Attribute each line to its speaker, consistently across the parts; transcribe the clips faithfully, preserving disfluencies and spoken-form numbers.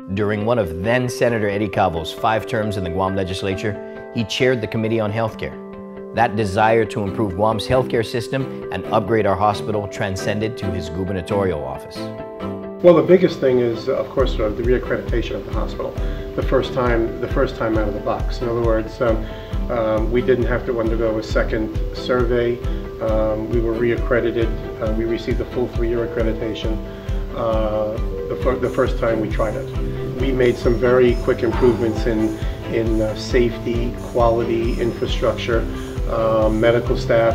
Speaker 1: During one of then Senator Eddie Calvo's five terms in the Guam legislature, he chaired the Committee on Healthcare. That desire to improve Guam's healthcare system and upgrade our hospital transcended to his gubernatorial office.
Speaker 2: Well, the biggest thing is, of course, uh, the reaccreditation of the hospital. The first time, the first time out of the box. In other words, um, um, we didn't have to undergo a second survey. Um, we were reaccredited. Uh, we received a full three-year accreditation uh, the, fir the first time we tried it. We made some very quick improvements in in uh, safety, quality, infrastructure, uh, medical staff,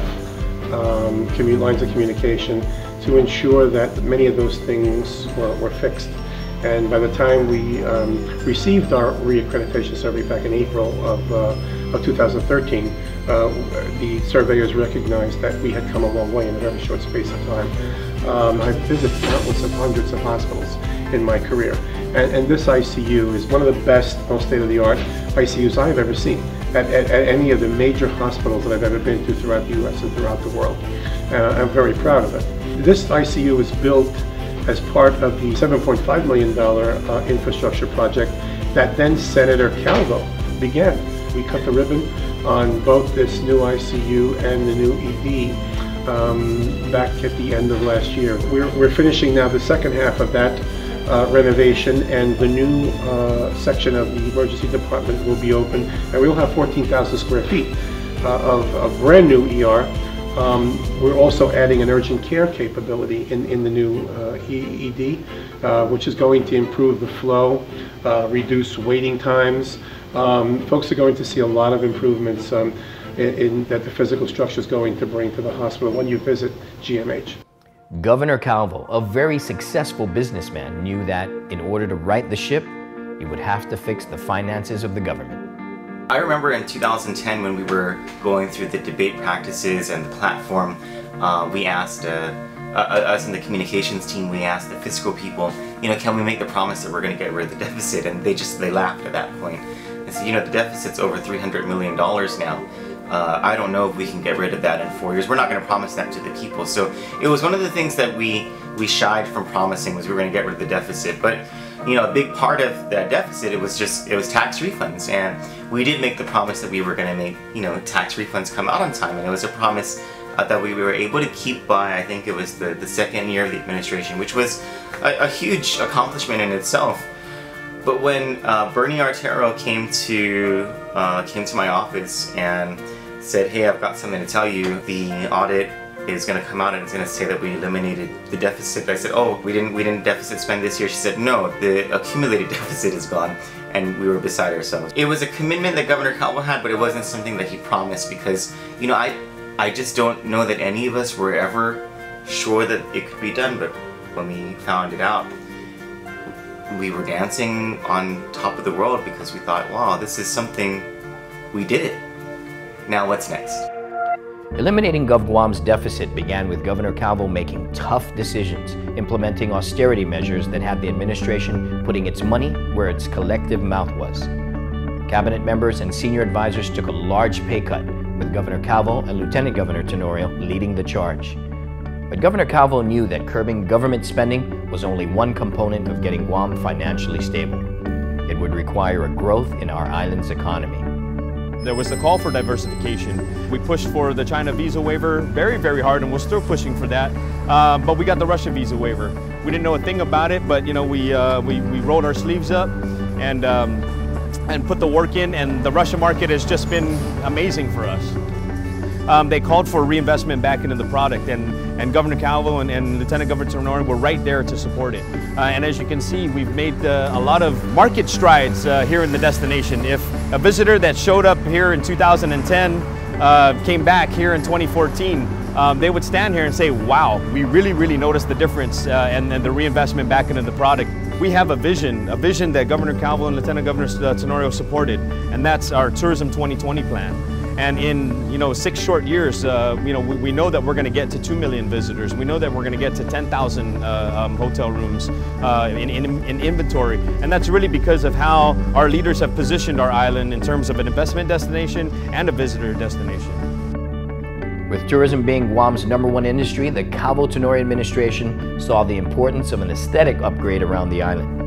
Speaker 2: um, commute lines of communication, to ensure that many of those things were, were fixed. And by the time we um, received our reaccreditation survey back in April of, uh, of two thousand thirteen, uh, the surveyors recognized that we had come a long way in a very short space of time. Um, I've visited countless of hundreds of hospitals in my career, and, and this I C U is one of the best, most state-of-the-art I C Us I've ever seen at, at, at any of the major hospitals that I've ever been to throughout the U S and throughout the world. And I'm very proud of it. This I C U was built as part of the seven point five million dollar uh, infrastructure project that then Senator Calvo began. We cut the ribbon on both this new I C U and the new E D um, back at the end of last year. We're, we're finishing now the second half of that uh, renovation, and the new uh, section of the emergency department will be open, and we will have fourteen thousand square feet uh, of, of brand new E R. Um, we're also adding an urgent care capability in, in the new uh, E D, uh, which is going to improve the flow, uh, reduce waiting times. Um, folks are going to see a lot of improvements um, in, in that the physical structure is going to bring to the hospital when you visit G M H.
Speaker 1: Governor Calvo, a very successful businessman, knew that in order to right the ship, he would have to fix the finances of the government.
Speaker 3: I remember in two thousand ten when we were going through the debate practices and the platform, uh, we asked, uh, uh, us in the communications team, we asked the fiscal people, you know, can we make the promise that we're going to get rid of the deficit? And they just, they laughed at that point. They said, you know, the deficit's over three hundred million dollars now. Uh, I don't know if we can get rid of that in four years. We're not going to promise that to the people. So it was one of the things that we, we shied from promising, was we were going to get rid of the deficit. But you know, a big part of that deficit, it was just, it was tax refunds, and we did make the promise that we were going to make, you know, tax refunds come out on time, and it was a promise uh, that we were able to keep by, I think it was the, the second year of the administration, which was a, a huge accomplishment in itself. But when uh, Bernie Artero came to, uh, came to my office and said, hey, I've got something to tell you, the audit is going to come out and it's going to say that we eliminated the deficit. I said, oh, we didn't we didn't deficit spend this year. She said, no, the accumulated deficit is gone, and we were beside ourselves. It was a commitment that Governor Calvo had, but it wasn't something that he promised, because, you know, I I just don't know that any of us were ever sure that it could be done. But when we found it out, we were dancing on top of the world, because we thought, wow, this is something, we did it. Now what's next?
Speaker 1: Eliminating GovGuam's deficit began with Governor Calvo making tough decisions, implementing austerity measures that had the administration putting its money where its collective mouth was. Cabinet members and senior advisors took a large pay cut, with Governor Calvo and Lieutenant Governor Tenorio leading the charge. But Governor Calvo knew that curbing government spending was only one component of getting Guam financially stable. It would require a growth in our island's economy.
Speaker 4: There was the call for diversification. We pushed for the China visa waiver very, very hard, and we're still pushing for that. Uh, but we got the Russia visa waiver. We didn't know a thing about it, but you know, we uh, we, we rolled our sleeves up and um, and put the work in. And the Russia market has just been amazing for us. Um, they called for reinvestment back into the product, and and Governor Calvo and, and Lieutenant Governor Tenorio were right there to support it. Uh, and as you can see, we've made uh, a lot of market strides uh, here in the destination. If a visitor that showed up here in two thousand ten uh, came back here in twenty fourteen, um, they would stand here and say, wow, we really, really noticed the difference uh, and, and the reinvestment back into the product. We have a vision, a vision that Governor Calvo and Lieutenant Governor Tenorio supported, and that's our Tourism twenty twenty plan. And in you know six short years, uh, you know we, we know that we're going to get to two million visitors. We know that we're going to get to ten thousand uh, um, hotel rooms uh, in, in, in inventory, and that's really because of how our leaders have positioned our island in terms of an investment destination and a visitor destination.
Speaker 1: With tourism being Guam's number one industry, the Calvo Tenorio administration saw the importance of an aesthetic upgrade around the island.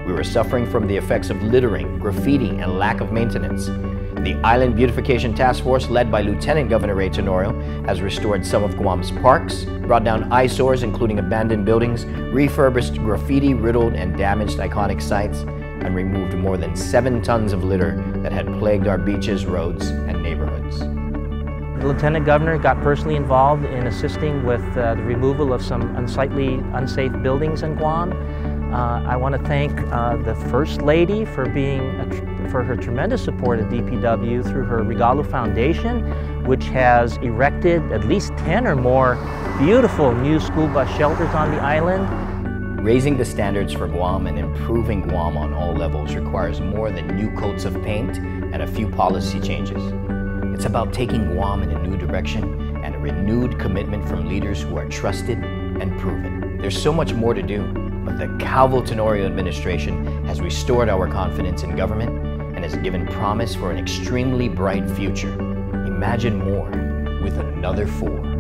Speaker 1: We were suffering from the effects of littering, graffiti, and lack of maintenance. The Island Beautification Task Force, led by Lieutenant Governor Ray Tenorio, has restored some of Guam's parks, brought down eyesores including abandoned buildings, refurbished graffiti-riddled and damaged iconic sites, and removed more than seven tons of litter that had plagued our beaches, roads, and neighborhoods.
Speaker 5: The Lieutenant Governor got personally involved in assisting with uh, the removal of some unsightly, unsafe buildings in Guam. Uh, I want to thank uh, the First Lady for being a, for her tremendous support of D P W through her Regalo Foundation, which has erected at least ten or more beautiful new school bus shelters on the island.
Speaker 1: Raising the standards for Guam and improving Guam on all levels requires more than new coats of paint and a few policy changes. It's about taking Guam in a new direction and a renewed commitment from leaders who are trusted and proven. There's so much more to do, but the Calvo Tenorio administration has restored our confidence in government and has given promise for an extremely bright future. Imagine more with another four.